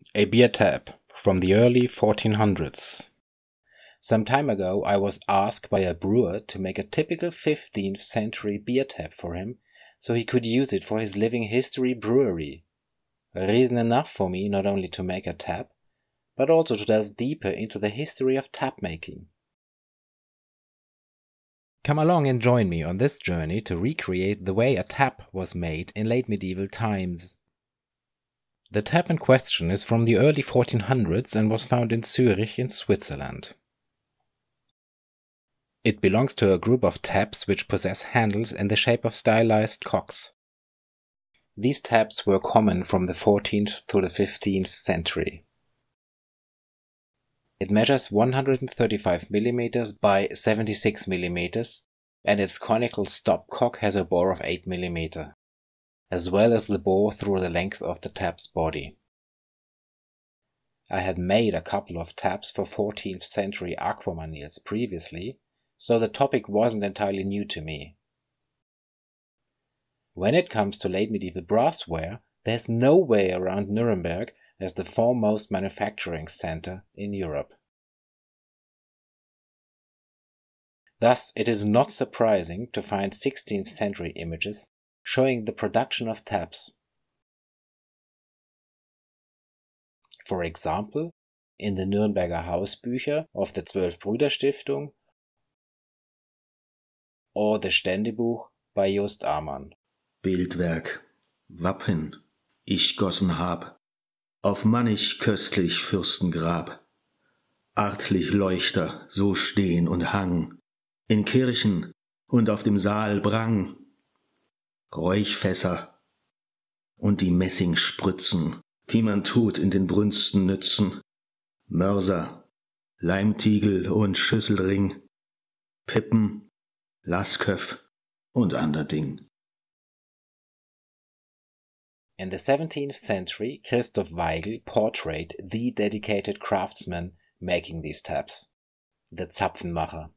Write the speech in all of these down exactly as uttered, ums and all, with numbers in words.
A beer tap from the early fourteen hundreds. Some time ago I was asked by a brewer to make a typical fifteenth century beer tap for him, so he could use it for his living history brewery. Reason enough for me not only to make a tap, but also to delve deeper into the history of tap making. Come along and join me on this journey to recreate the way a tap was made in late medieval times. The tap in question is from the early fourteen hundreds and was found in Zurich in Switzerland. It belongs to a group of taps which possess handles in the shape of stylized cocks. These taps were common from the fourteenth to the fifteenth century. It measures one hundred thirty-five millimeters by seventy-six millimeters, and its conical stopcock has a bore of eight millimeters, as well as the bore through the length of the tap's body. I had made a couple of taps for fourteenth century aquamanils previously, so the topic wasn't entirely new to me. When it comes to late medieval brassware, there's no way around Nuremberg as the foremost manufacturing center in Europe. Thus, it is not surprising to find sixteenth century images showing the production of taps. For example, in the Nürnberger Hausbücher of the Zwölf-Brüder-Stiftung or the Ständebuch by Just Amann. Bildwerk, Wappen, ich gossen hab, auf mannig köstlich Fürstengrab, artlich Leuchter so stehn und hang, in Kirchen und auf dem Saal Brang, Räuchfässer und die Messingspritzen, die man tut in den Brünsten nützen, Mörser, Leimtiegel und Schüsselring, Pippen, Lasköff und ander Ding. In the seventeenth century, Christoph Weigel portrayed the dedicated craftsman making these taps, the Zapfenmacher.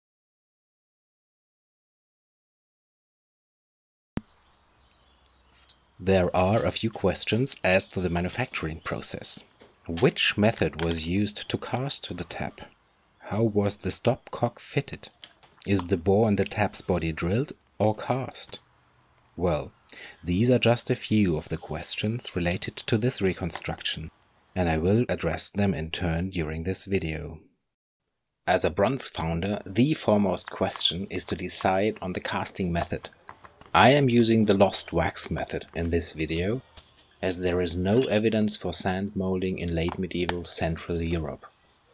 There are a few questions as to the manufacturing process. Which method was used to cast the tap? How was the stopcock fitted? Is the bore in the tap's body drilled or cast? Well, these are just a few of the questions related to this reconstruction, and I will address them in turn during this video. As a bronze founder, the foremost question is to decide on the casting method. I am using the lost wax method in this video, as there is no evidence for sand molding in late medieval Central Europe.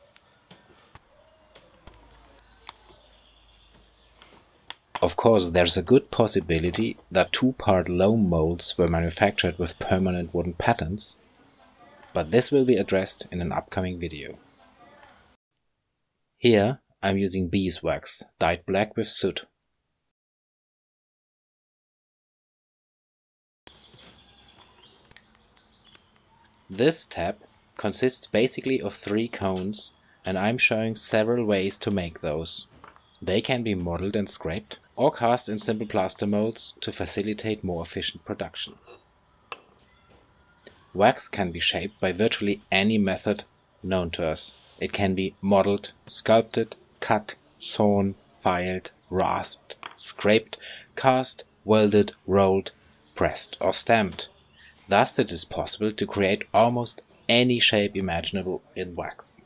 Of course, there's a good possibility that two-part loam molds were manufactured with permanent wooden patterns, but this will be addressed in an upcoming video. Here I'm using beeswax, dyed black with soot. This tap consists basically of three cones, and I'm showing several ways to make those. They can be modeled and scraped, or cast in simple plaster molds to facilitate more efficient production. Wax can be shaped by virtually any method known to us. It can be modeled, sculpted, cut, sawn, filed, rasped, scraped, cast, welded, rolled, pressed or stamped. Thus it is possible to create almost any shape imaginable in wax.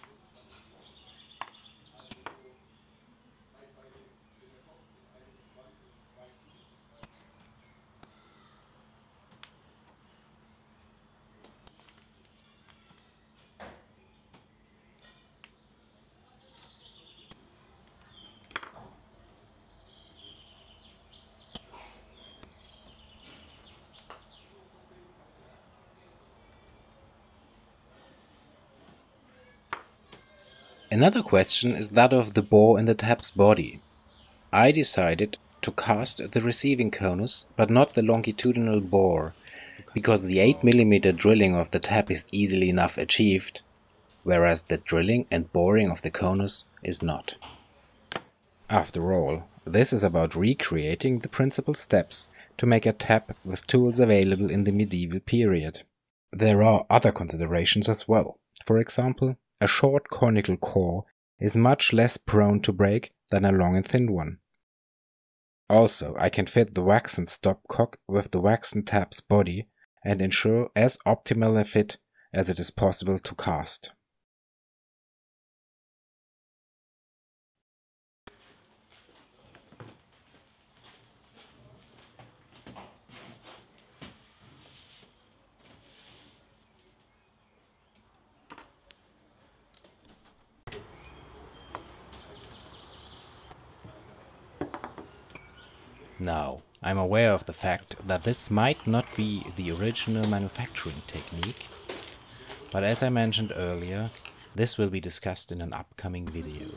Another question is that of the bore in the tap's body. I decided to cast the receiving conus, but not the longitudinal bore, because the eight millimeter drilling of the tap is easily enough achieved, whereas the drilling and boring of the conus is not. After all, this is about recreating the principal steps to make a tap with tools available in the medieval period. There are other considerations as well. For example, a short conical core is much less prone to break than a long and thin one. Also, I can fit the waxen stopcock with the waxen tab's body and ensure as optimal a fit as it is possible to cast. Now, I'm aware of the fact that this might not be the original manufacturing technique, but as I mentioned earlier, this will be discussed in an upcoming video.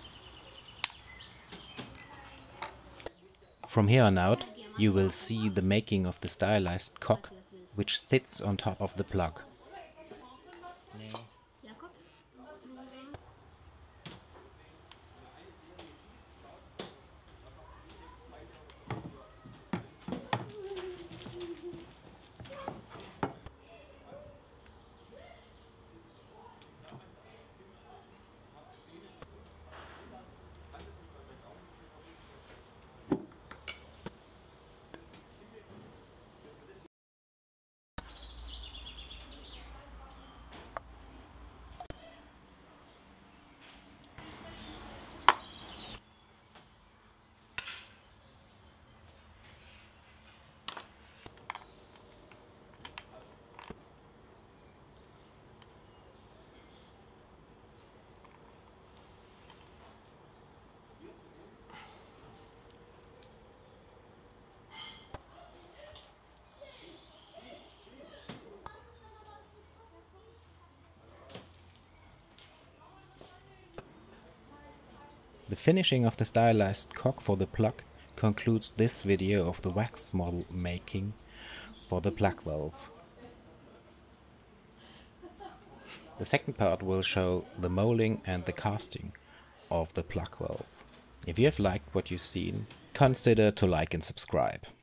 From here on out, you will see the making of the stylized cock, which sits on top of the plug. The finishing of the stylized cock for the plug concludes this video of the wax model making for the plug valve. The second part will show the molding and the casting of the plug valve. If you have liked what you've seen, consider to like and subscribe.